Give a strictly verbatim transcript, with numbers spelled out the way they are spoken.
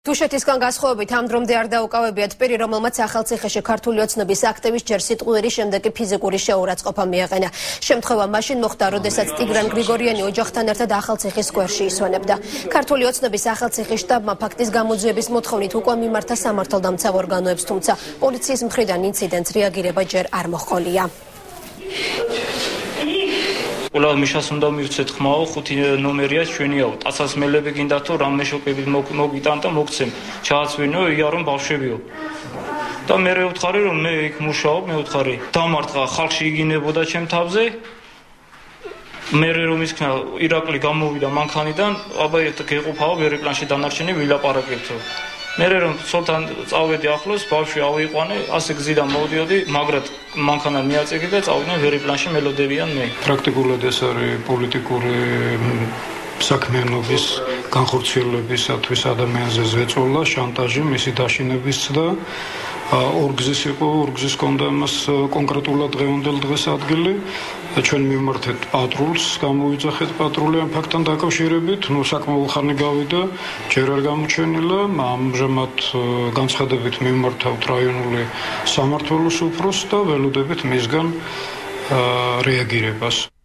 თუშეთისგან გასხოვებით ამ დრომდე არ დაუკავებიათ პირი, რომელმაც ახალციხეში ქართული ოცნების აქტივის ჯერ სიტყვიერი, შემდეგ კი ფიზიკური შეურაცხყოფა მიაყენა. შემთხვევა მაშინ მოხდა, როდესაც ტიგრან გრიგორიანი ოჯახთან ერთად ახალციხის სკვერში ისვენებდა. ქართული ოცნების ახალციხის შტაბმა ფაქტის გამოძიების მოთხოვნით უკვე მიმართა სამართალდამცავ ორგანოებს, თუმცა პოლიციის მხრიდან ინციდენტს რეაგირება ჯერ არ მოჰყოლია. ყველა მიშას უნდა მივცეთ ხმაო, ხუთი ნომერია ჩვენიაო. ტაცასმელები გინდა თუ რამე შოკებით მოგიტან და მოგცემ. ჩააცვენო, იარონ ბავშვებიო. და მე ვუთხარი რომ მე იქ მუშაობ, მე ვუთხარი. დამარტყა ხალხში იგინებოდა ჩემ თავზე. მე რომ ისქნა ირაკლი გამოვიდა მანქანიდან, აბა ერთ გეყოფაო ვერიპლანში დანარჩენი ვილაპარაკებთო. მე რომ ცოტა წავედი ახლოს, ბავშვი ავიყვანე, ასე გზიდან მოვდიოდი, მაგრად მანქანა მიაწეგი და წავიდნენ ვერიპლანში მელოდებიან მე. პრაქტიკულად ეს არის პოლიტიკური საქმიანობის განხორციელებისათვის ადამიანზე ზეწოლა, შანტაჟი, მისი დაშინების ცდა. ორგზის იყო, ორგზის კონდა მას კონკრეტულად დღევანდელ დღეს ადგილი. ჩვენ მიმართეთ პატრულს, გამოვიძახეთ პატრული ამ ფაქტთან დაკავშირებით. ნუ საკმაოდ ხანი გავიდა, ჯერ არ გამოჩენილა. ამჟამად განცხადებით მიმართავთ რაიონული სამმართველოს უფროსს და ველოდებით მისგან რეაგირებას.